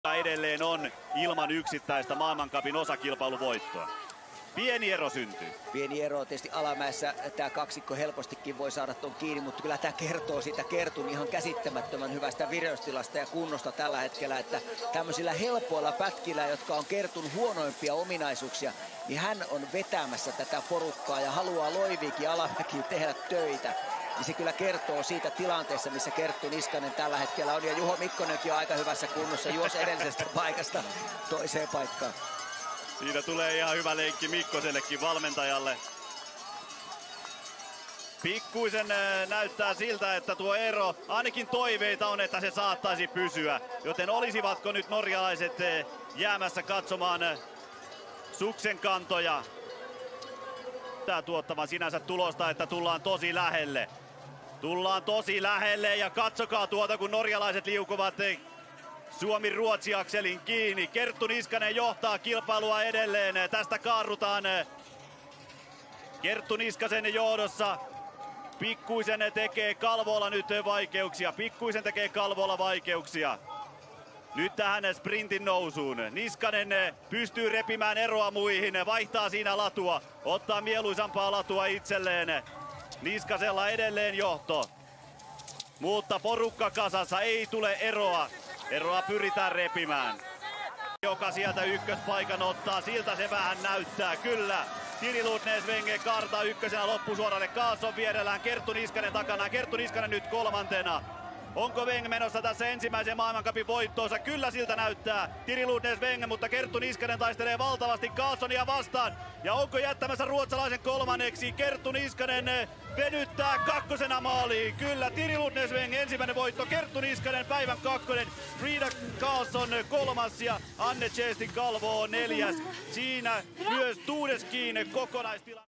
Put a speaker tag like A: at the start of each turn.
A: Edelleen on ilman yksittäistä maailmancupin osakilpailuvoittoa. Pieni ero syntyy.
B: Pieni ero tietysti alamäessä. Tämä kaksikko helpostikin voi saada ton kiinni, mutta kyllä tämä kertoo siitä Kertun ihan käsittämättömän hyvästä vireystilasta ja kunnosta tällä hetkellä, että tämmöisillä helpoilla pätkillä, jotka on Kertun huonoimpia ominaisuuksia, niin hän on vetämässä tätä porukkaa ja haluaa Loiviikin alamäkiin tehdä töitä. Niin se kyllä kertoo siitä tilanteessa, missä Kerttu Niskanen tällä hetkellä on. Ja Juho Mikkonenkin on aika hyvässä kunnossa, juosi edellisestä paikasta toiseen paikkaan.
A: Siinä tulee ihan hyvä lenkki Mikkosellekin valmentajalle. Pikkuisen näyttää siltä, että tuo ero, ainakin toiveita on, että se saattaisi pysyä. Joten olisivatko nyt norjalaiset jäämässä katsomaan suksen kantoja? Tämä tuottavan sinänsä tulosta, että tullaan tosi lähelle. Tullaan tosi lähelle ja katsokaa tuota, kun norjalaiset liukuvat Suomi-Ruotsi-akselin kiinni. Kerttu Niskanen johtaa kilpailua edelleen. Tästä kaarrutaan Kerttu Niskasen johdossa. Pikkuisen tekee Kalvola nyt vaikeuksia. Pikkuisen tekee Kalvola vaikeuksia. Nyt tähän sprintin nousuun. Niskanen pystyy repimään eroa muihin. Vaihtaa siinä latua. Ottaa mieluisampaa latua itselleen. Niskasella edelleen johto. Mutta porukka kasassa, ei tule eroa. Eroa pyritään repimään. Joka sieltä ykköspaikan ottaa, siltä se vähän näyttää, kyllä. Tiri Ludnesvenge kartaa ykkösenä loppusuoralle, Karlsson vierellään, Kerttu Niskanen takana, Kerttu Niskanen nyt kolmantena. Onko Weng menossa tässä ensimmäisen maailmancupin voittoonsa? Kyllä siltä näyttää. Tiri Ludnesvenge, mutta Kerttu Niskanen taistelee valtavasti Karlssonia vastaan. Ja onko jättämässä ruotsalaisen kolmanneksi? Kerttu Niskanen venyttää kakkosena maaliin. Kyllä, Tiri Ludnesvenge ensimmäinen voitto. Kerttu Niskanen päivän kakkonen. Frida Karlsson kolmas ja Anne Chestin Kalvo neljäs. Siinä myös Tuudeskin kokonaistila.